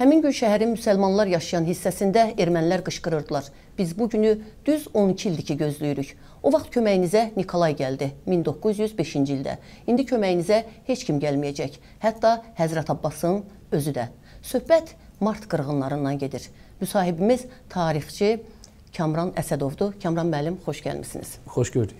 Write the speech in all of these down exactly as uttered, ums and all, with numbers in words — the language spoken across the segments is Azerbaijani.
Həmin gün şəhərin müsəlmanlar yaşayan hissəsində ermənilər qışqırırdılar. Biz bu günü düz on iki ildir ki gözləyirik. O vaxt köməyinizə Nikolay gəldi min doqquz yüz beşinci ildə. İndi köməyinizə heç kim gəlməyəcək. Hətta Həzrət Abbasın özü də. Söhbət mart qırğınlarından gedir. Müsahibimiz tarixçi Kamran Əsədovdur. Kamran müəllim, xoş gəlmisiniz. Xoş gördük.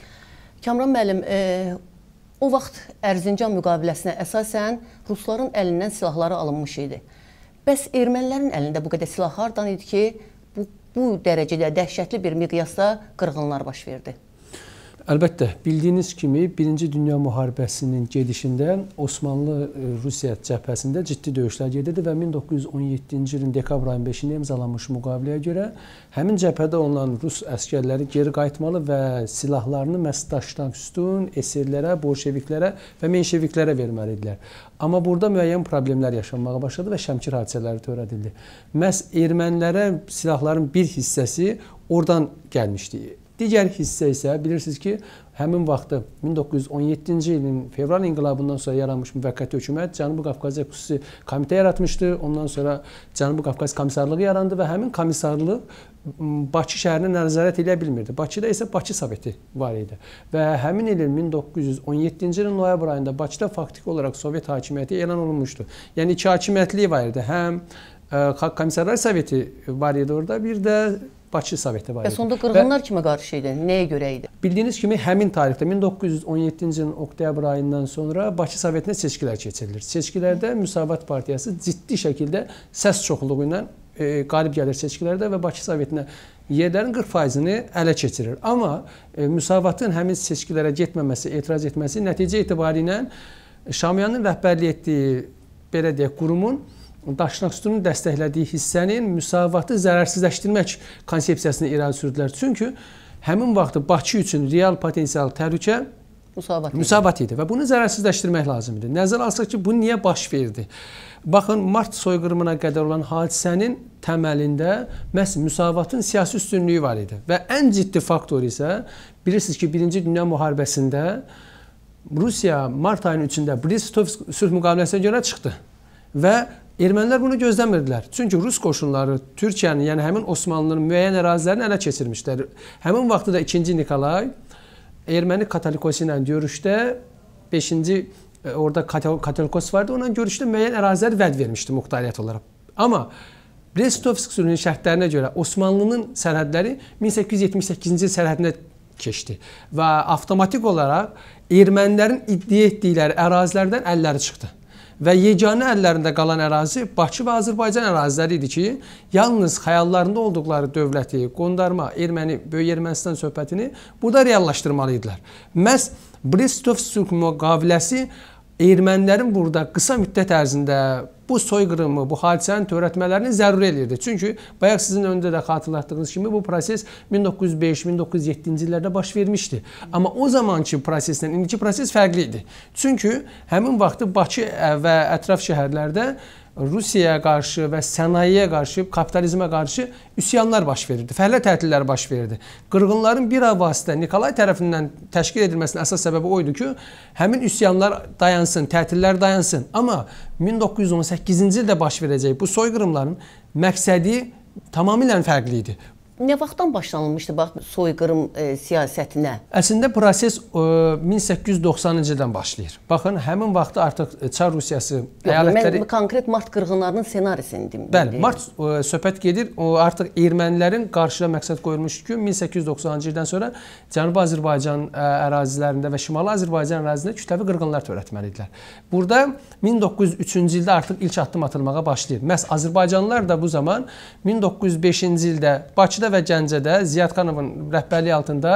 Kamran müəllim, e, o vaxt Ərzincan müqaviləsinə əsasən rusların əlindən silahları alınmış idi. Bəs ermənilərin əlində bu qədər silah hardan idi ki, bu, bu dərəcədə dəhşətli bir miqyasda qırğınlar baş verdi? Əlbəttə, bildiyiniz kimi Birinci Dünya Müharibəsinin gedişində Osmanlı-Rusiya cəbhəsində ciddi döyüşlər gedirdi və min doqquz yüz on yeddinci ilin dekabr ayının beşində imzalanmış müqaviləyə görə həmin cəbhədə olan Rus əskərləri geri qayıtmalı və silahlarını məhz daşdan üstün, esirlərə, bolşeviklərə və menşeviklərə verməlidirlər. Amma burada müəyyən problemlər yaşanmağa başladı və Şəmkir hadisələri törədildi. Məhz ermənilərə silahların bir hissəsi oradan gəlmişdi. Digər hissə isə bilirsiniz ki, həmin vaxtı min doqquz yüz on yeddinci ilin fevral inqilabından sonra yaranmış müvəqqəti hökumət Cənubi Qafqazda xüsusi komitə yaratmışdı. Ondan sonra Cənubi Qafqaz komissarlığı yarandı və həmin komissarlıq Bakı şəhərinə nəzarət edə bilmirdi. Bakıda isə Bakı Soveti var idi. Və həmin ilin min doqquz yüz on yeddinci ilin noyabr ayında Bakıda faktiki olaraq Sovet hakimiyyəti elan olunmuşdu. Yəni iki hakimiyyətliyi var idi. Həm Komissarlar Soveti var idi orada, bir də Bakı Soveti var idi. Bəs onda qırğınlar kimə qarşı idi? Nəyə görə idi? Bildiyiniz kimi həmin tarixdə min doqquz yüz on yeddinci ilin oktyabr ayından sonra Bakı Sovetinə seçkilər keçirilir. Seçkilərdə Müsavat Partiyası ciddi şəkildə səs çoxluğu ilə e, qalib gəlir seçkilərdə və Bakı Sovetinə yerlərin qırx faizini ələ keçirir. Amma e, Müsavatın həmin seçkilərə getməməsi, etiraz etməsi nəticə etibarilə Şamyanın rəhbərlik etdiyi belə deyək qurumun Daşnaqstunun dəstəklədiyi hissənin müsavatı zərərsizləşdirmək konsepsiyasını irəli sürdülər. Çünki həmin vaxtı Bakı üçün real potensial təhlükə Müsavat idi. Müsavat idi və bunu zərərsizləşdirmək lazım idi. Nəzərə alsaq ki, bu niyə baş verdi? Baxın, mart soyqırımına qədər olan hadisənin təməlində məhz müsavatın siyasi üstünlüyü var idi. Və ən ciddi faktor isə bilirsiniz ki, Birinci Dünya Müharibəsində Rusiya mart ayının üçündə Brest-Litovsk sülh müqaviləsinə görə çıxdı və ermənilər bunu gözləmirdilər. Çünki Rus qoşunları Türkiyənin, yəni həmin Osmanlıların müəyyən ərazilərini ələ keçirmişlər. Həmin vaxtda da ikinci Nikolay erməni Katolikos ilə görüşdə beşinci orada Katolikos vardı, onunla görüşdə müəyyən ərazilər vəd vermişdi muxtariyyət olaraq. Amma Brest-Litovsk sülhünün şərtlərinə görə Osmanlının sərhədləri min səkkiz yüz yetmiş səkkizinci il sərhədinə keçdi və avtomatik olaraq ermənilərin iddia etdikləri ərazilərdən əlləri çıxdı. Və yeganə əllərində qalan ərazi Bakı və Azərbaycan əraziləri idi ki, yalnız xəyallarında olduqları dövləti, qondarma, erməni, Böyük Ermənistan söhbətini burada reallaşdırmalıydılar. Məhz Brest-Litovsk sülh müqaviləsi ermənilərin burada qısa müddət ərzində bu soyqırımı, bu hadisənin törətmələrini zəruri eləyirdi. Çünki bayaq sizin önündə də xatırlatdığınız kimi bu proses min doqquz yüz beş min doqquz yüz yeddinci illərdə baş vermişdi. Amma o zamanki proseslə indiki proses fərqli idi. Çünki həmin vaxtı Bakı və ətraf şəhərlərdə Rusiyaya qarşı və sənayeyə qarşı, kapitalizmə qarşı üsyanlar baş verirdi, fəhlə tətilləri baş verirdi. Qırğınların bir avasitə Nikolay tərəfindən təşkil edilməsinin əsas səbəbi o idi ki, həmin üsyanlar dayansın, tətillər dayansın. Amma min doqquz yüz on səkkizinci ildə baş verəcək bu soyqırımların məqsədi tamamilə fərqli idi. Nə vaxtdan başlanılmışdı bax soyqırım e, siyasətinə? Əslində proses e, min səkkiz yüz doxsanıncı ildən başlayır. Baxın, həmin vaxtda artıq Çar Rusiyası əyalətləri... Mən konkret mart qırğınlarının senarisini dedim. Bəli, mart e, söhbət gedir. O artıq ermənilərin qarşıya məqsəd qoyulmuşdu ki, min səkkiz yüz doxsanıncı ildən sonra Cənubi Azərbaycan ə, ərazilərində və Şimali Azərbaycan ərazisində kütləvi qırğınlar törətməlidirlər. Burada min doqquz yüz üçüncü ildə artıq ilk addım atılmağa başlayır. Məhz Azərbaycanlılar da bu zaman min doqquz yüz beşinci ildə Bakıda və Gəncədə Ziyad Xanovun rəhbərliyi altında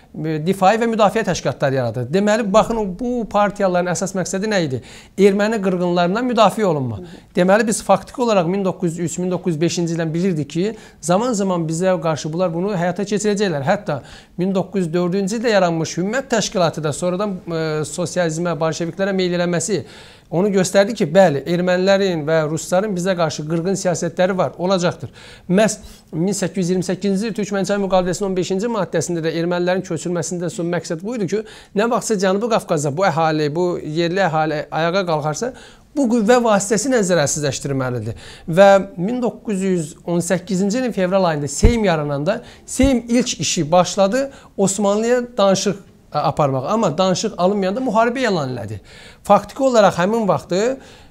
difai və müdafiə təşkilatları yaradır. Deməli, baxın, bu partiyaların əsas məqsədi nə idi? Erməni qırğınlarından müdafiə olunma. Deməli, biz faktiki olaraq min doqquz yüz üç min doqquz yüz beşinci ildən bilirdik ki, zaman-zaman bizə qarşı bunlar bunu həyata keçirəcəklər. Hətta min doqquz yüz dördüncü ildə yaranmış Hümmət Təşkilatı da sonradan e, sosializmə, bolşeviklərə meyl eləməsi onu göstərdi ki, bəli, ermənilərin və rusların bizə qarşı qırğın siyasətləri var, olacaqdır. Məhz min səkkiz yüz iyirmi səkkizinci il Türkmənçay müqaviləsinin on beşinci maddəsində də ermənilərin köçürməsində son məqsəd bu idi ki, nə vaxtsa Cənubi Qafqazda bu əhali, bu yerli əhali ayağa qalxarsa, bu qüvvə vasitəsilə zərərsizləşdirməlidir. Və min doqquz yüz on səkkizinci ilin fevral ayında Seyim yarananda Seyim ilk işi başladı Osmanlıya danışıq aparmaq. Amma danışıq alınmayanda müharibə elan elədi. Faktiki olaraq həmin vaxtı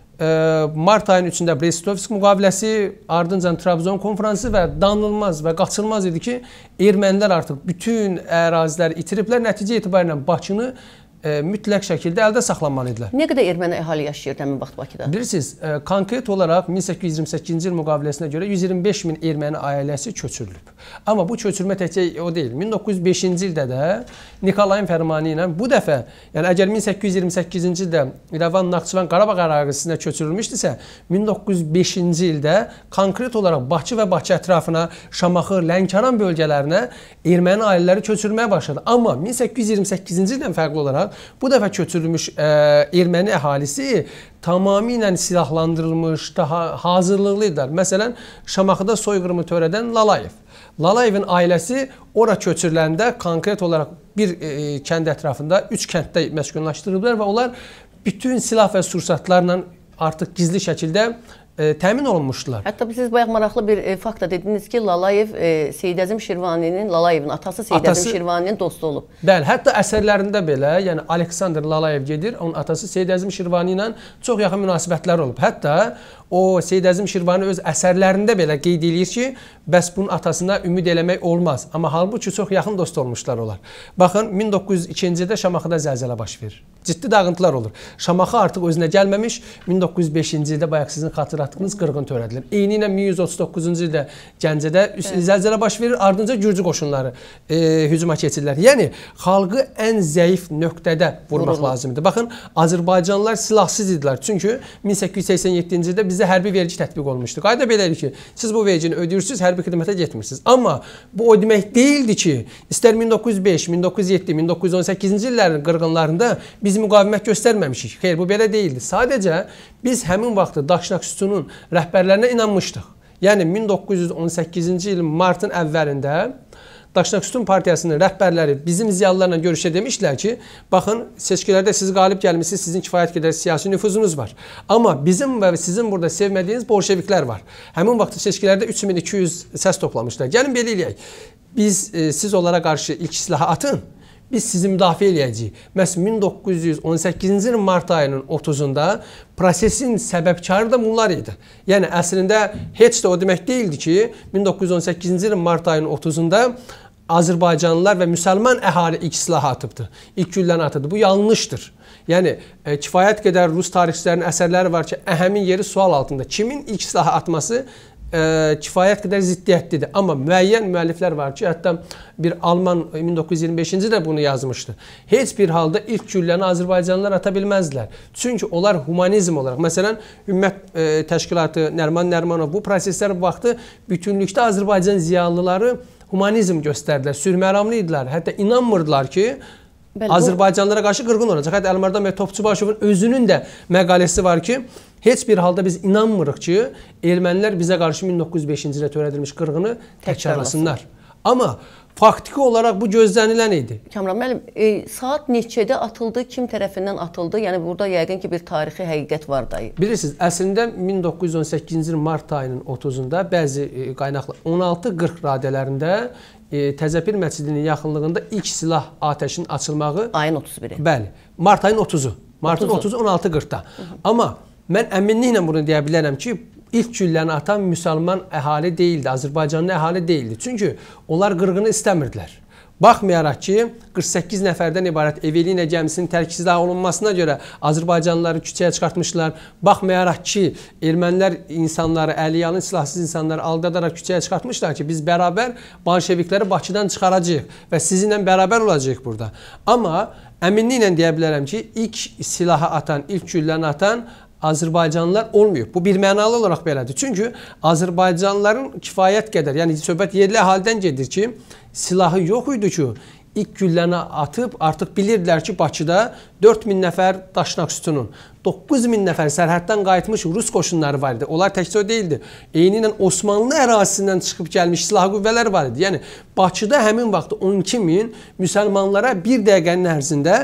mart ayının üçündə Brest-Litovsk müqaviləsi, ardınca Trabzon konfransı və danılmaz və qaçılmaz idi ki, ermənilər artıq bütün əraziləri itiriblər. Nəticə etibarilə Bakını E, mütləq şəkildə əldə saxlanmalıdırlar. Nə qədər erməni əhali yaşayırdı həmin vaxt Bakıda? Bilirsiniz, e, konkret olaraq min səkkiz yüz iyirmi səkkizinci il müqaviləsinə görə yüz iyirmi beş min erməni ailəsi köçürülüb. Amma bu köçürmə təkcə o deyil. min doqquz yüz beşinci ildə də Nikolayın fərmanı ilə bu dəfə, yəni əgər min səkkiz yüz iyirmi səkkizinci ildə İrəvan, Naxçıvan, Qarabağ ərazisinə köçürülmüşdüsə, min doqquz yüz beşinci ildə konkret olaraq Bakı və Bakı ətrafına, Şamaxı, Lənkəran bölgələrinə erməni ailələri köçürməyə başladı. Amma min səkkiz yüz iyirmi səkkizinci ildən fərqli olaraq bu dəfə köçürülmüş ə, erməni əhalisi tamamilə silahlandırılmış, daha hazırlıqlıdırlar. Məsələn, Şamaxıda soyqırımı törədən Lalayev. Lalayevin ailəsi ora köçürüləndə konkret olaraq bir e, kənd ətrafında üç kənddə məskunlaşdırıldılar və onlar bütün silah və sursatlarla artıq gizli şəkildə E, təmin olunmuşdular. Hətta siz bayaq maraqlı bir e, fakt da dediniz ki, Lalayev e, Seyid Əzim Şirvaninin, Lalayevin atası Seyid atası, Əzim Şirvaninin dostu olub. Bəli, hətta əsərlərində belə, yəni Aleksandr Lalayev gedir, onun atası Seyid Əzim Şirvani ilə çox yaxın münasibətlər olub. Hətta o Seyid Əzim Şirvani öz əsərlərində belə qeyd edir ki, bəs bunun atasına ümid eləmək olmaz. Amma halbuki çox yaxın dost olmuşlar onlar. Baxın, min doqquz yüz ikinci ildə Şamaxıda zəlzələ baş verir. Ciddi dağıntılar olur. Şamaxı artıq özünə gəlməmiş, min doqquz yüz beşinci ildə bayaq sizin xatırlatdığınız qırğın törədilir. Eyni ilə min yüz otuz doqquzuncu ildə Gəncədə evet. zəlzələ baş verir, ardınca Gürcü qoşunları e, hücuma keçirlər. Yəni, xalqı ən zəif nöqtədə vurmaq Vurulur. lazımdır. Baxın, Azərbaycanlılar silahsız idilər. Çünki min səkkiz yüz səksən yeddinci ildə bizdə hərbi vergi tətbiq olmuşdu. Qayda belədir ki, siz bu vergini ödəyirsiniz, hərbi xidmətə getmirsiniz. Amma bu o demək deyildi ki, istər min doqquz yüz beş, min doqquz yüz yeddi, min doqquz yüz on səkkizinci illərin qırğınlarında biz müqavimət göstərməmişik. Xeyr, bu belə deyildi. Sadəcə biz həmin vaxtı Daşnak Sütunun rəhbərlərinə inanmışdıq. Yəni min doqquz yüz on səkkizinci ilin martın əvvəlində Daşnak Sütun Partiyasının rəhbərləri bizim ziyalılarla görüşə demişlər ki, baxın, seçkilərdə siz qalib gəlmişsiniz, sizin kifayət qədər siyasi nüfuzunuz var. Amma bizim və sizin burada sevmədiyiniz bolşeviklər var. Həmin vaxtı seçkilərdə üç min iki yüz səs toplamışlar. Gəlin belə eləyək. Biz, e, siz onlara qarşı ilk silahı atın. Biz sizi müdafiə eləyəcəyik. Məhz min doqquz yüz on səkkizinci ilin mart ayının otuzunda prosesin səbəbkarı da bunlar idi. Yəni, əslində heç də o demək deyildi ki, min doqquz yüz on səkkizinci ilin mart ayının otuzunda Azərbaycanlılar və müsəlman əhali ilk silahı atıbdı. İlk gülləni atıbdı. Bu yanlışdır. Yəni, e, kifayət qədər Rus tarixçilərinin əsərləri var ki, əhəmin yeri sual altında. Kimin ilk silahı atması e, kifayət qədər ziddiyyətlidir. Amma müəyyən müəlliflər var ki, hətta bir Alman min doqquz yüz iyirmi beşinci də bunu yazmışdı. Heç bir halda ilk gülləni Azərbaycanlılar ata bilməzdilər. Çünki onlar humanizm olaraq, məsələn, Ümmət e, Təşkilatı, Nərman Nərmanov bu proseslər vaxtı bütünlükdə Azərbaycan ziyalıları humanizm göstərdilər, sürməramlı idilər. Hətta inanmırdılar ki, Bəli, Azərbaycanlılara qarşı qırğın olacaq. Hətta Əlmardan bəy Topçubaşovun özünün də məqaləsi var ki, heç bir halda biz inanmırıq ki, ermənilər bizə qarşı min doqquz yüz beşinci ildə törədilmiş qırğını təkrarlasınlar. Amma faktiki olaraq bu gözlənilən idi. Kamran müəllim, e, saat neçədə atıldı, kim tərəfindən atıldı? Yəni burada yəqin ki bir tarixi həqiqət var da. Bilirsiniz, əslində min doqquz yüz on səkkizinci il mart ayının otuzunda bəzi e, qaynaqlar on altı qırx radələrində e, Təzəpir məscidinin yaxınlığında ilk silah atəşinin açılmağı ayın otuz biri. Bəli, mart ayının otuzu. Martın otuzu on altı qırxda. Amma mən əminliklə bunu deyə bilərəm ki, İlk gülləni atan müsəlman əhali deyildi, Azərbaycanlı əhali deyildi. Çünki onlar qırğını istəmirdilər. Baxmayaraq ki, qırx səkkiz nəfərdən ibarət Evelina gəmisinin tərkizdə olunmasına görə Azərbaycanlıları küçəyə çıxartmışlar. Baxmayaraq ki, ermənilər insanları, əliyalın silahsız insanları aldadaraq küçəyə çıxartmışlar ki, biz bərabər bolşevikləri Bakıdan çıxaracağıq və sizinlə bərabər olacağıq burada. Amma əminliklə deyə bilərəm ki, ilk silahı atan, ilk gülləni atan Azərbaycanlılar olmuyor. Bu bir mənalı olaraq belədir. Çünki Azərbaycanlıların kifayət qədər, yəni söhbət yerli əhalidən gedir ki, silahı yox idi ki, ilk gülləni atıb artıq bilirdilər ki, Bakıda dörd min nəfər Daşnak Sütunun, doqquz min nəfər sərhəddən qayıtmış Rus qoşunları var idi. Onlar təkcə o deyildi. Eyni ilə Osmanlı ərazisindən çıxıb gəlmiş silah qüvvələr var idi. Yəni, Bakıda həmin vaxt on iki min müsəlmanlara bir dəqiqənin ərzində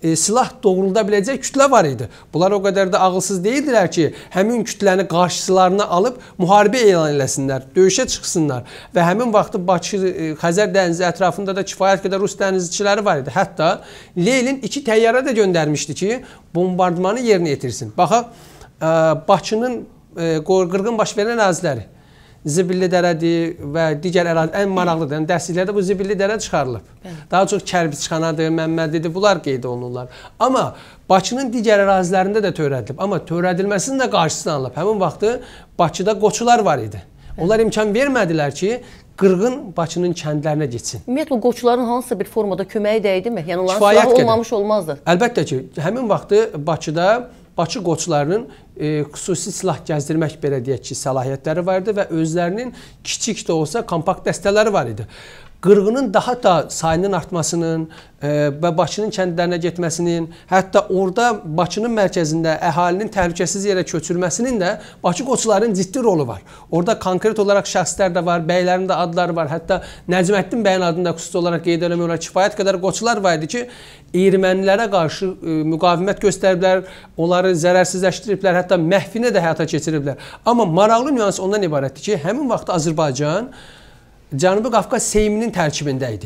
e, silah doğrulda biləcək kütlə var idi. Bunlar o qədər də ağılsız deyildilər ki, həmin kütləni qarşılarına alıb müharibə elan eləsinlər, döyüşə çıxsınlar. Və həmin vaxtı Bakı, e, Xəzər dənizi ətrafında da kifayət qədər rus dənizçiləri var idi. Hətta Lenin iki təyyarə də göndərmişdi ki, bombardmanı yerinə yetirsin. Baxaq, e, Bakının e, qırğın baş verən əraziləri. Zibilli dərədir və digər ərazi ən maraqlıdır. Yəni dərsliklərdə bu zibilli dərə çıxarılıb. Bəli. Daha çox Kərpiçxanadır, Məmmədidir, bunlar qeyd olunurlar. Amma Bakının digər ərazilərində də törədilib. Amma törədilməsinin də qarşısını alınıb. Həmin vaxtı Bakıda qoçular var idi. Onlar imkan vermədilər ki, qırğın Bakının kəndlərinə getsin. Ümumiyyətlə, qoçuların hansısa bir formada köməyi dəydimi? Yəni onların silahı olmamış olmazdı. Əlbəttə ki, həmin vaxtı Bakıda Bakı qoçlarının e, xüsusi silah gəzdirmək belə deyək ki, səlahiyyətləri var idi və özlərinin kiçik də olsa kompakt dəstələri var idi. Qırğının daha da sayının artmasının e, və Bakının kəndlərinə getməsinin, hətta orada Bakının mərkəzində əhalinin təhlükəsiz yerə köçürməsinin də Bakı qoçlarının ciddi rolu var. Orada konkret olaraq şəxslər də var, bəylərin də adları var. Hətta Nəcməddin bəyin adında xüsusi olaraq qeyd eləmək olar, kifayət qədər qoçlar var idi ki, ermənilərə qarşı e, müqavimət göstəriblər, onları zərərsizləşdiriblər, hətta məhvini də həyata keçiriblər. Amma maraqlı nüans ondan ibarətdir ki, həmin vaxt Azərbaycan Cənubi Qafqaz Seyminin tərkibində idi.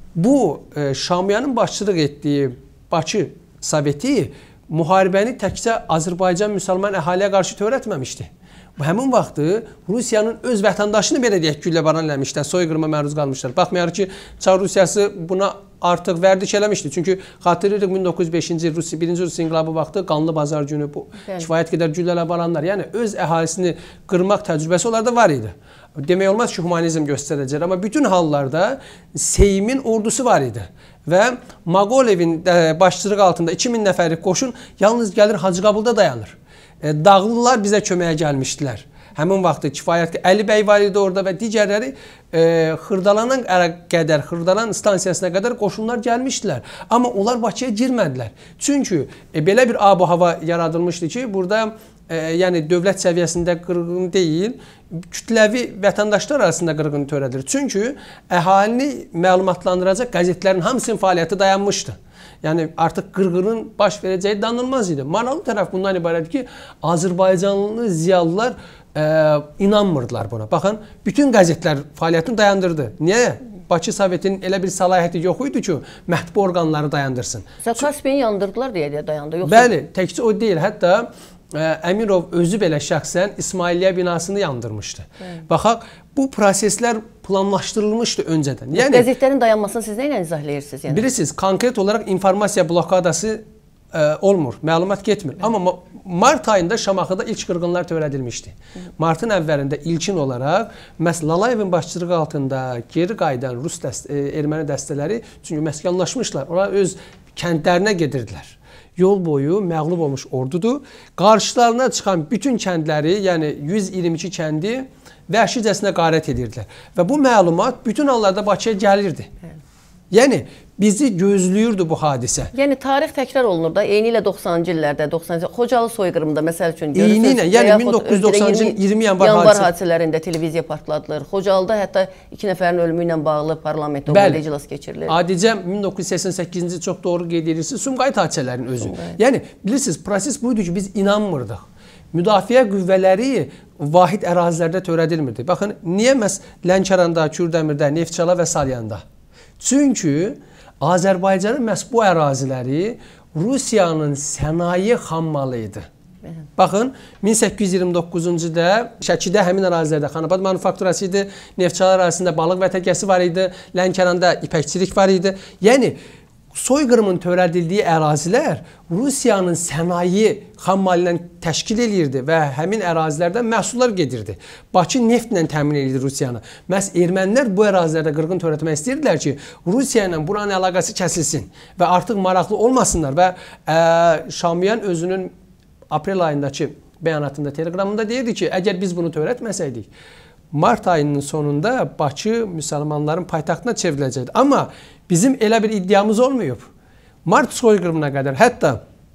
Bu, e, Şamiyanın başçılıq etdiyi Bakı Soveti müharibəni təkcə Azərbaycan müsəlman əhaliyə qarşı törətməmişdi. Bu, həmin vaxtı Rusiyanın öz vətəndaşını belə deyək gülləbaran eləmişlər, soyqırıma məruz qalmışlar. Baxmayaraq ki, Çar Rusiyası buna artıq vərdiş eləmişdi. Çünki xatırlayırıq min doqquz yüz beşinci il Rusiya, birinci Rusiya inqilabı vaxtı qanlı bazar günü bu evet. Kifayət qədər güllələ baranlar, yəni öz əhalisini qırmaq təcrübəsi onlarda var idi. Demək olmaz ki, humanizm göstərəcək, amma bütün hallarda Seymin ordusu var idi. Və Maqolevin başçılığı altında iki min nəfərlik qoşun yalnız gəlir Hacıqabulda dayanır. Dağlılar bizə köməyə gəlmişdilər. Həmin vaxtı kifayət Əli bəy var idi orada və digərləri e, Xırdalana qədər, Xırdalan stansiyasına qədər qoşunlar gəlmişdilər. Amma onlar Bakıya girmədilər. Çünki e, belə bir ab-hava yaradılmışdı ki, burada e, yəni dövlət səviyyəsində qırğın deyil, kütləvi vətəndaşlar arasında qırğın törədilir. Çünki əhalini məlumatlandıracaq qəzetlərin hamısının fəaliyyəti dayanmışdı. Yəni artıq qırğının baş verəcəyi danılmaz idi. Maraqlı tərəf bundan ibarətdir ki, Azərbaycanlı ziyalılar e, inanmırdılar buna. Baxın, bütün qəzetlər fəaliyyətini dayandırdı. Niyə? Bakı Sovetinin elə bir səlahiyyəti yox idi ki, mətbu orqanları dayandırsın. Kaspiyini yandırdılar deyə deyə dayandı. Yoxsa... Bəli, təkcə o deyil. Hətta e, Əmirov özü belə şəxsən İsmailiyyə binasını yandırmışdı. Evet. Baxaq, bu proseslər planlaşdırılmışdı öncədən. Yəni qəzetlərin dayanmasını siz nə ilə izahləyirsiniz? Yəni? Bilirsiniz, konkret olaraq informasiya blokadası e, olmur, məlumat getmir. Evet. Amma mart ayında Şamaxıda ilk qırğınlar törədilmişdi. Hı. Martın əvvəlində ilkin olaraq məhz Lalayevin başçılığı altında geri qayıdan Rus dəst e, erməni dəstələri, çünki məskunlaşmışlar, onlar öz kəndlərinə gedirdilər. Yol boyu məğlub olmuş ordudur. Qarşılarına çıxan bütün kəndləri, yəni yüz iyirmi iki kəndi vəhşicəsinə qarət edirdilər. Və bu məlumat bütün hallarda Bakıya gəlirdi. Hə. Yəni, bizi gözləyirdi bu hadisə. Yəni, tarix təkrar olunur da, eyni ilə doxsanıncı illərdə, doxsanıncı Xocalı soyqırımında, məsəl üçün görürsünüz. Eyni ilə, yəni min doqquz yüz doxsanıncı il iyirmi yanvar, yanvar hadisələrində televiziya partladılır. Xocalıda hətta iki nəfərin ölümü ilə bağlı parlamentdə orada iclas keçirilir. Adicə min doqquz yüz səksən səkkizinci çox doğru qeyd edirsiniz, Sumqayıt hadisələrinin özü. Sumqayıt. Yəni, bilirsiniz, proses buydu ki, biz inanmırdıq. Müdafiə qüvvələri vahid ərazilərdə törədilmirdi. Baxın, niyə məhz Lənkəranda, Kürdəmirdə, Neftçala və Salyanda? Çünki Azərbaycanın məhz bu əraziləri Rusiyanın sənaye xammalı idi. Baxın, min səkkiz yüz iyirmi doqquzuncu ildə Şəkidə həmin ərazilərdə Xanabad manufakturası idi, Neftçala ərazisində balıq vətəgəsi var idi, Lənkəranda ipəkçilik var idi. Yəni, soyqırımın törədildiyi ərazilər Rusiyanın sənaye xammalı ilə təşkil edirdi və həmin ərazilərdən məhsullar gedirdi. Bakı neftlə təmin edirdi Rusiyanı. Məhz ermənilər bu ərazilərdə qırğın törətmək istəyirdilər ki, Rusiya ilə buranın əlaqəsi kəsilsin və artıq maraqlı olmasınlar və ə, Şamiyan özünün aprel ayındakı bəyanatında, telegramında deyirdi ki, əgər biz bunu törətməsəydik, mart ayının sonunda Bakı müsəlmanların paytaxtına çevriləcəkdir. Amma bizim elə bir iddiamız olmayıb. Mart soyqırımına qədər, hətta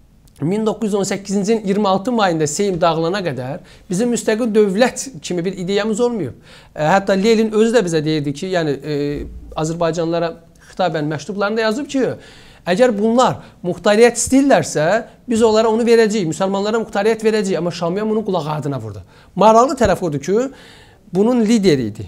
min doqquz yüz on səkkizinci ilin iyirmi altı mayında Seym dağılana qədər bizim müstəqil dövlət kimi bir ideyamız olmayıb. Hətta Lenin özü də bizə deyirdi ki, yəni e, Azərbaycanlılara xitabən məktublarında yazıb ki, Əgər bunlar muxtariyyət istəyirlərsə, biz onlara onu verəcəyik, müsəlmanlara muxtariyyət verəcəyik. Amma Şamiyan bunun qulaq ardına vurdu. Maraqlı tərəf odur ki, bunun lideri idi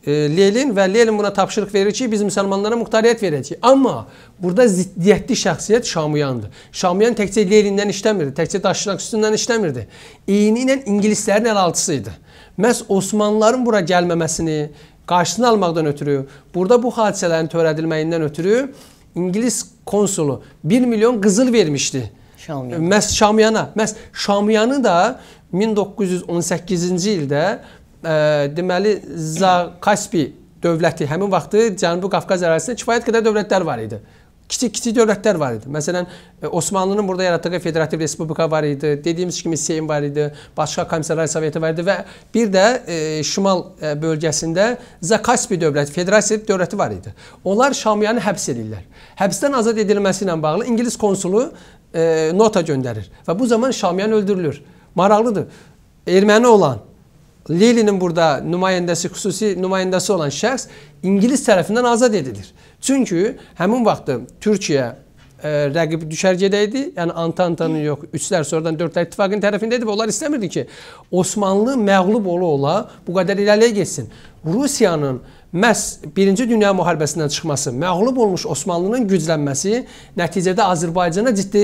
Lenin və Lenin buna tapşırıq verir ki, biz müsəlmanlara muxtariyyət verəcəyik. Amma burada ziddiyyətli şəxsiyyət Şamiyandır. Şamiyan təkcə Lenindən işləmirdi, təkcə daşınaq üstündən işləmirdi. Eyni ilə ingilislərin əlaltısı idi. Məhz Osmanlıların bura gəlməməsini qarşısını almaqdan ötürü, burada bu hadisələrin törədilməyindən ötürü İngilis konsulu bir milyon qızıl vermişdi. Şamiyan. Məhz Şamiyana. Məhz Şamiyanı da min doqquz yüz on səkkizinci ildə ə, deməli Zakaspi dövləti, həmin vaxtı Cənubi Qafqaz ərazisində kifayət qədər dövlətlər var idi. Kiçik-kiçik dövlətlər var idi. Məsələn, Osmanlının burada yaratdığı Federativ Respublika var idi. Dediyimiz kimi Seyim var idi. Başqa Komissarlar Soveti var idi və bir də e, şimal e, bölgəsində Zakaspi dövləti, Federasiya dövləti var idi. Onlar Şamiyanı həbs edirlər. Həbsdən azad edilməsi ilə bağlı İngilis konsulu e, nota göndərir və bu zaman Şamiyan öldürülür. Maraqlıdır. Erməni olan Leninin burada nümayəndəsi, xüsusi nümayəndəsi olan şəxs İngilis tərəfindən azad edilir. Çünki həmin vaxtı Türkiyə e, rəqibi düşərgədə idi. Yəni Antantanın yox, üçlər sonradan dördlər ittifaqının tərəfində idi və onlar istəmirdi ki, Osmanlı məğlub ola-ola bu qədər irəliyə getsin. Rusiyanın məhz Birinci Dünya müharibəsindən çıxması, məğlub olmuş Osmanlının güclənməsi nəticədə Azərbaycana ciddi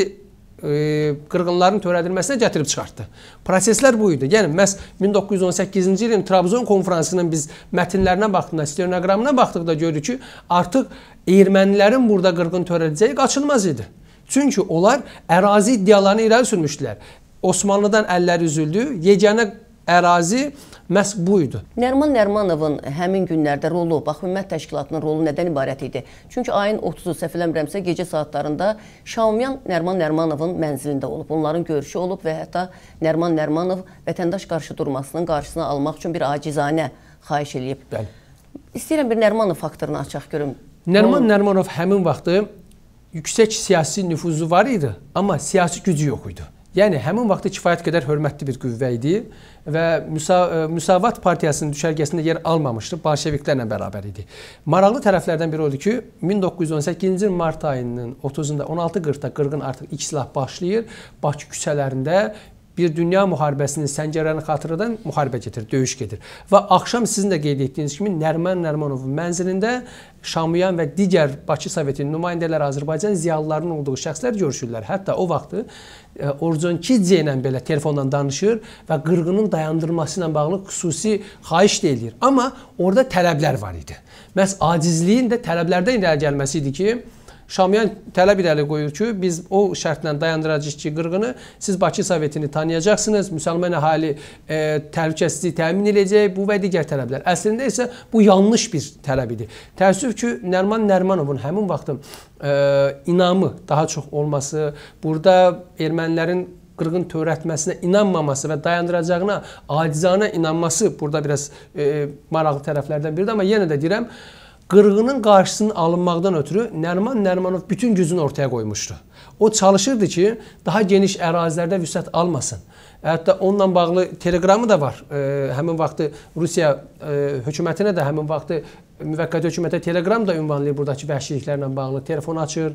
qırğınların törədilməsinə gətirib çıxartdı. Proseslər bu idi. Yəni, məhz min doqquz yüz on səkkizinci ilin Trabzon konferansının biz mətinlərinə baxdığında, stenoqramına baxdıqda görürük ki, artıq ermənilərin burada qırğın törədəcəyi qaçılmaz idi. Çünki onlar ərazi iddialarını irəli sürmüşdülər. Osmanlıdan əlləri üzüldü, yeganə ərazi məhz bu idi. Nəriman Nərimanovun həmin günlərdə rolu, bax, Hümmət Təşkilatının rolu nədən ibarət idi? Çünki ayın otuzunu səhv eləmirəmsə, gecə saatlarında Şamiyan Nəriman Nərimanovun mənzilində olub. Onların görüşü olub və hətta Nəriman Nərimanov vətəndaş qarşı durmasının qarşısını almaq üçün bir acizanə xahiş eləyib. Bəli. İstəyirəm bir Nərimanov faktorunu açaq görüm. Nəriman Nərimanov həmin vaxtı yüksək siyasi nüfuzu var idi, amma siyasi gücü yox idi. Yəni, həmin vaxtı kifayət qədər hörmətli bir qüvvə idi və Müsa Müsavat Partiyasının düşərgəsində yer almamışdı, bolşeviklərlə bərabər idi. Maraqlı tərəflərdən biri oldu ki, min doqquz yüz on səkkizinci il mart ayının otuzunda on altı qırxda qırğın artıq ilk silah başlayır. Bakı küçələrində bir dünya müharibəsinin səngərlərini xatırladan müharibə gedir, döyüş gedir. Və axşam sizin də qeyd etdiyiniz kimi Nəriman Nərimanovun mənzilində Şamiyan və digər Bakı Sovetinin nümayəndələri, Azərbaycan ziyalılarının olduğu şəxslər görüşürlər. Hətta o vaxtı Orzonkidze ilə belə telefondan danışır və qırğının dayandırılması ilə bağlı xüsusi xahiş da edir. Amma orada tələblər var idi. Məhz acizliyin də tələblərdən irəli gəlməsi idi ki, Şamiyan tələb irəli qoyur ki, biz o şərtlə dayandıracağıq ki, qırğını siz Bakı Sovetini tanıyacaqsınız, müsəlman əhali e, təhlükəsizliyi təmin edəcək, bu və digər tələblər. Əslində isə bu yanlış bir tələb idi. Təəssüf ki, Nəriman Nərimanovun həmin vaxtı e, inamı daha çox olması, burada ermənilərin qırğın törətməsinə inanmaması və dayandıracağına acizanə inanması burada biraz e, maraqlı tərəflərdən biridir. Amma yenə də deyirəm, qırğının qarşısının alınmaqdan ötürü Nəriman Nərimanov bütün gücünü ortaya qoymuşdu. O çalışırdı ki, daha geniş ərazilərdə vüsət almasın. Hətta onunla bağlı teleqramı da var. E, həmin vaxtı Rusiya e, hökumətinə də həmin vaxtı müvəqqəti hökumətə teleqram da ünvanlayır buradakı vəhşiliklərlə bağlı. Telefon açır,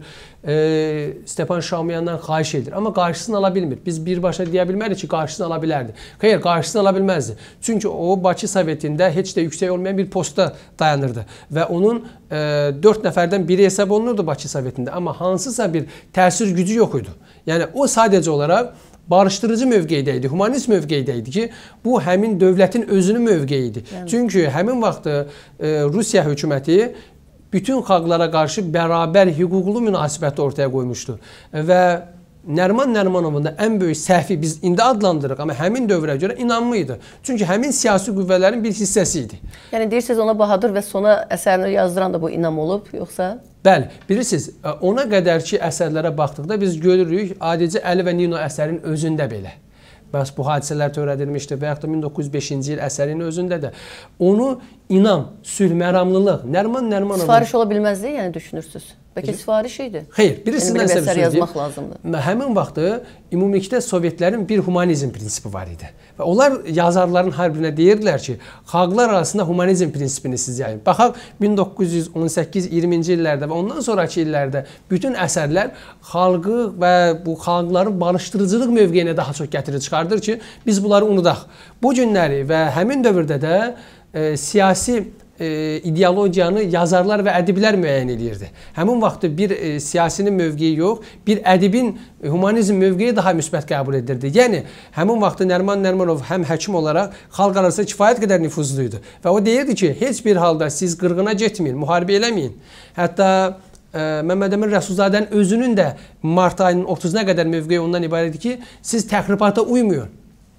e, Stepan Şamiyandan xahiş edir. Amma qarşısını ala bilmir. Biz birbaşa deyə bilmərik ki, qarşısını ala bilərdi. Xeyr, qarşısını ala bilməzdi. Çünki o Bakı Sovetində heç də yüksək olmayan bir postda dayanırdı. Və onun e, dörd nəfərdən biri hesab olunurdu Bakı Sovetində. Amma hansısa bir təsir gücü yox idi. Yəni, o sadəcə olaraq barışdırıcı mövqeydə idi, humanist mövqeydə idi ki, bu həmin dövlətin özünün mövqeyi idi. Yəni. Çünki həmin vaxtı e, Rusiya hökuməti bütün xalqlara qarşı bərabər hüquqlu münasibəti ortaya qoymuşdu. Və Nəriman Nərimanovun da ən böyük səhvi biz indi adlandırırıq, amma həmin dövrə görə inanma idi. Çünki həmin siyasi qüvvələrin bir hissəsi idi. Yəni deyirsiniz ona Bahadur və sona əsərini yazdıran da bu inam olub, yoxsa? Bəli, bilirsiniz, ona qədər ki, əsərlərə baxdıqda biz görürük, adicə Əli və Nino əsərin özündə belə. Bəs bu hadisələr törədilmişdir və yaxud da min doqquz yüz beşinci il əsərinin özündə də. Onu inam, sülh, məramlılıq, Nəriman Nərimanov. Sifariş ola bilməzdi, yəni düşünürsüz? Bəlkə sifariş idi. Xeyr, birisindən yəni, bir əsər yazmaq lazımdır. Həmin vaxtı ümumilikdə Sovetlərin bir humanizm prinsipi var idi. Və onlar yazarların hər birinə deyirdilər ki, xalqlar arasında humanizm prinsipini siz yayın. Baxaq, min doqquz yüz on səkkiz iyirminci illərdə və ondan sonraki illərdə bütün əsərlər xalqı və bu xalqların barışdırıcılıq mövqeyinə daha çox gətirir çıxardır ki, biz bunları unudaq. Bu günləri və həmin dövrdə də e, siyasi E, ideologiyanı yazarlar və ədiblər müəyyən edirdi. Həmin vaxtı bir e, siyasinin mövqeyi yox, bir ədibin e, humanizm mövqeyi daha müsbət qəbul edirdi. Yəni, həmin vaxtı Nəriman Nərimanov həm həkim olaraq xalq arasında kifayət qədər nüfuzluydu. Və o deyirdi ki, heç bir halda siz qırğına getməyin, müharibə eləməyin. Hətta e, Məmməd Əmin Rəsulzadənin özünün də mart ayının otuzuna qədər mövqeyi ondan ibarət ki, siz təxribata uymayın.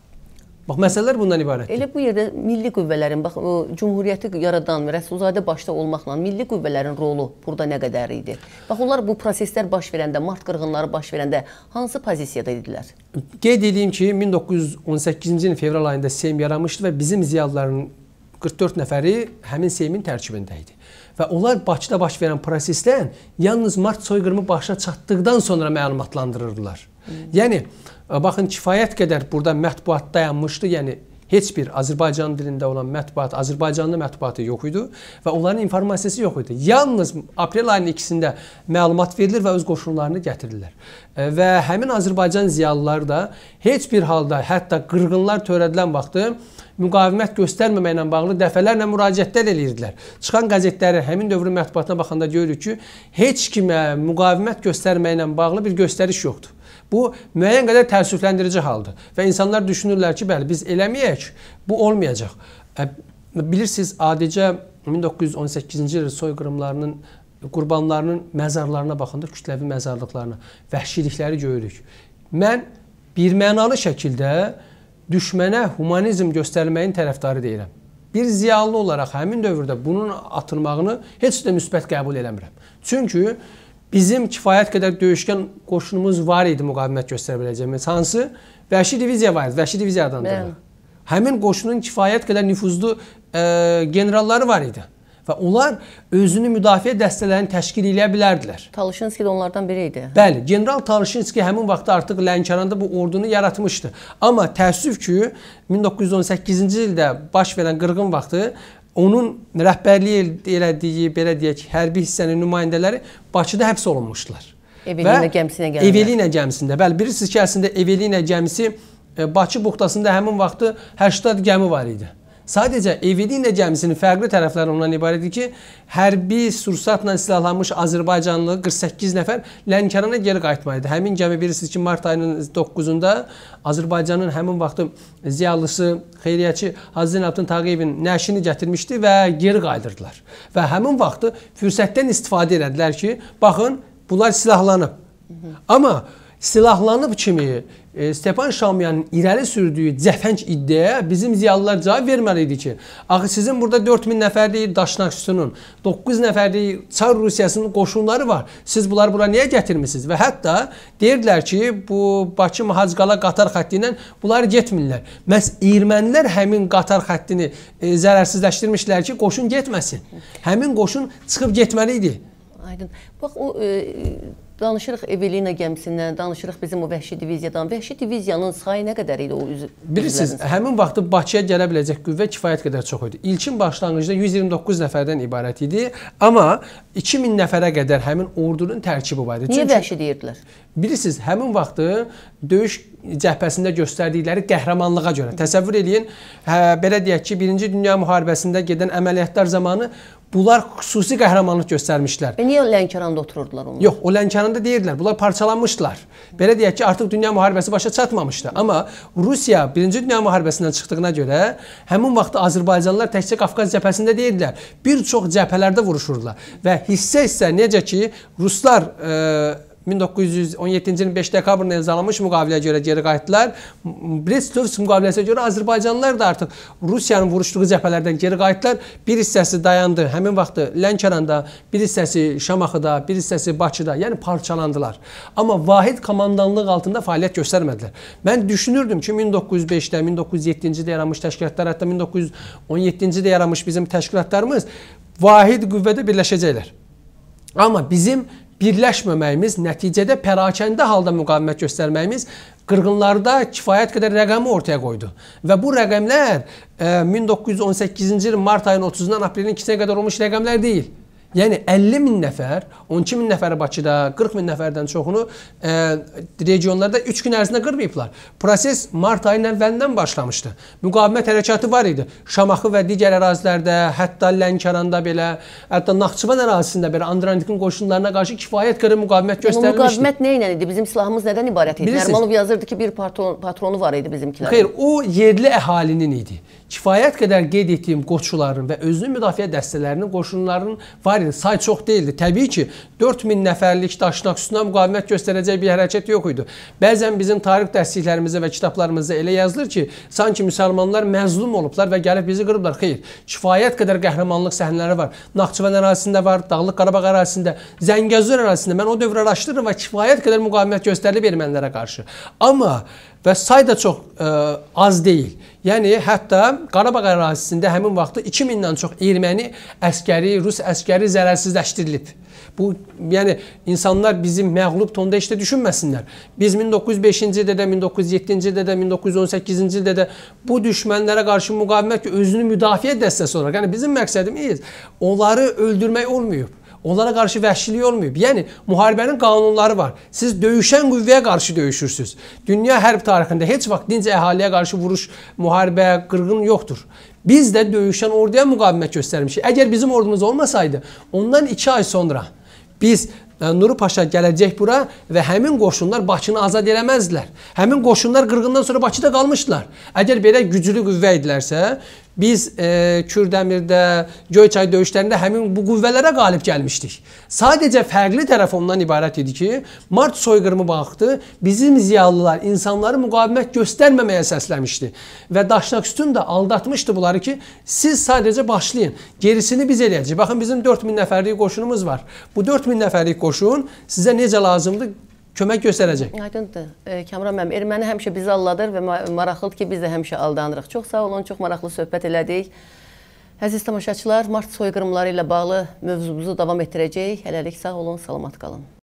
Bax, məsələlər bundan ibarətdir. Elə bu yerdə milli qüvvələrin, bax, o Cumhuriyyəti yaradan Rəsulzadə başda olmaqla milli qüvvələrin rolu burada nə qədər idi? Bax, onlar bu proseslər baş verəndə, mart qırğınları baş verəndə hansı pozisiyada idilər? Qeyd edeyim ki, min doqquz yüz on səkkizinci ilin fevral ayında Seym yaranmışdı və bizim ziyalıların qırx dörd nəfəri həmin Seymin tərkibində idi. Və onlar Bakıda baş verən prosesdən yalnız mart soyqırımı başa çatdıqdan sonra məlumatlandırırdılar. Hmm. Yəni, baxın, kifayət qədər burada mətbuat dayanmışdı, yəni heç bir Azərbaycan dilində olan mətbuat, Azərbaycanlı mətbuatı yox idi və onların informasiyası yox idi. Yalnız aprel ayının ikisində məlumat verilir və öz qoşunlarını gətirirlər. Və həmin Azərbaycan ziyalıları da heç bir halda, hətta qırğınlar törədilən vaxtı müqavimət göstərməməklə bağlı dəfələrlə müraciətlər edirdilər. Çıxan qəzetləri, həmin dövrün mətbuatına baxanda görürük ki, heç kimə müqavimət göstərməklə bağlı bir göstəriş yoxdur. Bu, müəyyən qədər təəssüfləndirici haldır. Və insanlar düşünürlər ki, bəli, biz eləməyək, bu olmayacaq. Bilirsiniz, adicə min doqquz yüz on səkkizinci il soyqırımlarının qurbanlarının məzarlarına baxanda, kütləvi məzarlıqlarına, vəhşilikləri görürük. Mən bir mənalı şəkildə düşmənə humanizm göstərməyin tərəfdarı deyirəm. Bir ziyalı olaraq həmin dövrdə bunun atılmağını heç də müsbət qəbul eləmirəm. Çünki bizim kifayət qədər döyüşkən qoşunumuz var idi müqavimət göstərə biləcəyimiz. Hansı? Vəhşi diviziya var idi. Vəhşi diviziya adlandırılır. Həmin qoşunun kifayət qədər nüfuzlu e, generalları var idi. Və onlar özünü müdafiə dəstələrini təşkil edə bilərdilər. Talışinski də onlardan biri idi. Bəli, general Talışinski həmin vaxtda artıq Lənkəranda bu ordunu yaratmışdı. Amma təəssüf ki, min doqquz yüz on səkkizinci ildə baş verən qırğın vaxtı onun rəhbərlik elədiyi, belə deyək, hərbi hissənin nümayəndələri Bakıda həbs olunmuşdular. Evelina gəmisinə gəlirlər. Evelina gəmisində. Bəli, bilirsiniz ki, əslində Evelina gəmisi Bakı buxtasında həmin vaxtı səksən gəmi var idi. Sadəcə Evelina gəmisinin fərqli tərəfləri ondan ibarət idi ki, hərbi sursatla silahlanmış Azərbaycanlı qırx səkkiz nəfər Lənkərana geri qayıtmalıydı. Həmin gəmi bilirsiniz ki, mart ayının doqquzunda Azərbaycanın həmin vaxtı ziyalısı, xeyriyyəçi Hacı Zeynalabdin Tağıyevin nəşini gətirmişdi və geri qayıdırdılar. Və həmin vaxtı fürsətdən istifadə elədilər ki, baxın, bunlar silahlanıb. Amma silahlanıb kimi Stepan Şamyanın irəli sürdüyü cəfəng iddiaya bizim ziyalılar cavab verməliydi ki, axı sizin burada dörd min nəfərlik Daşnak sütunun, doqquz nəfərlik Çar Rusiyasının qoşunları var. Siz bunları bura niyə gətirmişsiniz? Və hətta deyirdilər ki, bu Bakı-Mahacqala qatar xətti ilə bunları getmirlər. Məhz ermənilər həmin qatar xəttini e, zərərsizləşdirmişlər ki, qoşun getməsin. Həmin qoşun çıxıb getməli idi. Aydın. Bax, o e, danışırıq Evelina gəmisindən, danışırıq bizim o vəhşi diviziyadan. Vəhşi diviziyanın sayı nə qədər idi o üzv? Bilirsiniz, həmin vaxtı Bakıya gələ biləcək qüvvə kifayət qədər çox idi. İlkin başlanğıcda yüz iyirmi doqquz nəfərdən ibarət idi, amma iki min nəfərə qədər həmin ordunun tərkibi var idi. Niyə Çünki, vəhşi deyirdilər? Bilirsiniz, həmin vaxtı döyüş cəhbəsində göstərdikləri qəhrəmanlığa görə. Təsəvvür edin, hə, belə deyək ki, Birinci Dünya müharibəsində gedən əməliyyatlar zamanı bunlar xüsusi qəhrəmanlıq göstərmişlər. E niyə Lənkəranda otururdular onlar? Yox, o Lənkəranda deyirdilər, bunlar parçalanmışdılar. Belə deyək ki, artıq Dünya müharibəsi başa çatmamışdı. Amma Rusiya Birinci Dünya müharibəsindən çıxdığına görə həmin vaxtda Azərbaycanlılar təkcə Qafqaz cəbhəsində deyildilər. Bir çox cəbhələrdə vuruşurdular. Və hissə-hissə necə ki, Ruslar e, min doqquz yüz on yeddinci ilin beş dekabrında imzalanmış müqaviləyə görə geri qayıtdılar. Brest-Litovsk müqaviləsinə görə Azərbaycanlılar da artıq Rusiyanın vuruşduğu cəbhələrdən geri qayıtdılar. Bir hissəsi dayandı. Həmin vaxtı Lənkəranda, bir hissəsi Şamaxıda, bir hissəsi Bakıda, yəni parçalandılar. Amma vahid komandanlıq altında fəaliyyət göstərmədilər. Mən düşünürdüm ki, min doqquz yüz beşdə, min doqquz yüz yeddinci ildə yaranmış təşkilatlar, hətta min doqquz yüz on yeddinci ildə yaranmış bizim təşkilatlarımız vahid qüvvədə birləşəcəklər. Amma bizim birləşməməyimiz, nəticədə pərakəndə halda müqavimət göstərməyimiz qırğınlarda kifayət qədər rəqəmi ortaya qoydu. Və bu rəqəmlər min doqquz yüz on səkkizinci ilin mart ayının otuzundan aprelin ikisinə qədər olmuş rəqəmlər deyil. Yəni əlli min nəfər, on iki min nəfəri Bakıda, qırx min nəfərdən çoxunu e, regionlarda üç gün ərzində qırmayıblar. Proses mart ayının əvvəlindən başlamışdı. Müqavimət hərəkatı var idi. Şamaxı və digər ərazilərdə, hətta Lənkəranda belə, hətta Naxçıvan ərazisində belə Andranikin qoşunlarına qarşı kifayət qədər müqavimət göstərilmişdi. Müqavimət nə ilə idi? Bizim silahımız nədən ibarət idi? Nərimanov yazırdı ki, bir patron, patronu var idi bizimkilərin. Xeyr, o yerli əhalinin idi. Kifayət qədər qeyd etdiyim qoçuların və özünü müdafiə dəstələrinin qoşunlarının var idi. Say çox deyildi. Təbii ki, dörd min nəfərlik daşnaq üstünə müqavimət göstərəcək bir hərəkət yox idi. Bəzən bizim tarix dərsliklərimizdə və kitablarımızda elə yazılır ki, sanki müsəlmanlar məzlum olublar və gəlib bizi qırıblar. Xeyr, kifayət qədər qəhrəmanlıq səhnələri var. Naxçıvan ərazisində var, Dağlıq Qarabağ ərazisində, Zəngəzur ərazisində. Mən o dövr araşdırırım və kifayət qədər müqavimət göstərilib ermənilərə qarşı. Amma və say da çox ə, az deyil. Yəni, hətta Qarabağ ərazisində həmin vaxtda iki mindən çox erməni əskəri, rus əskəri zərərsizləşdirilib. Bu, yəni, insanlar bizim məğlub tonda işdə düşünməsinlər. Biz min doqquz yüz beşinci ildə də, min doqquz yüz yeddinci ildə də, min doqquz yüz on səkkizinci ildə də bu düşmənlərə qarşı müqavimət özünü müdafiə dəstəsi olaraq, yəni bizim məqsədimiz onları öldürmək olmayıb. Onlara qarşı vəhşilik olmayıb. Yəni, müharibənin qanunları var. Siz döyüşən qüvvəyə qarşı döyüşürsünüz. Dünya hərb tarixində heç vaxt dinc əhaliyə qarşı vuruş, müharibə, qırğın yoxdur. Biz də döyüşən orduya müqavimət göstərmişik. Əgər bizim ordumuz olmasaydı, ondan iki ay sonra biz Nuru Paşa gələcək bura və həmin qoşunlar Bakını azad eləməzdilər. Həmin qoşunlar qırğından sonra Bakıda qalmışdılar. Əgər belə güclü qüvvə idilərsə, biz e, Kürdəmirdə, Göyçay döyüşlərində həmin bu qüvvələrə qalib gəlmişdik. Sadəcə fərqli tərəf ondan ibarət idi ki, Mart soyqırımı vaxtı bizim ziyalılar insanları müqavimət göstərməməyə səsləmişdi. Və Daşnaq Sütun da aldatmışdı bunları ki, siz sadəcə başlayın, gerisini biz eləyəcəyik. Baxın, bizim dörd min nəfərlik qoşunumuz var. Bu dörd min nəfərlik qoşun sizə necə lazımdır? Kömək göstərəcək. Aydındır. E, Kamran müəllim, erməni həmişə bizi aldadır və maraqlıdır ki, biz də həmişə aldanırıq. Çox sağ olun, çox maraqlı söhbət elədik. Əziz tamaşaçılar, Mart soyqırımları ilə bağlı mövzumuzu davam etdirəcəyik. Hələlik sağ olun, salamat qalın.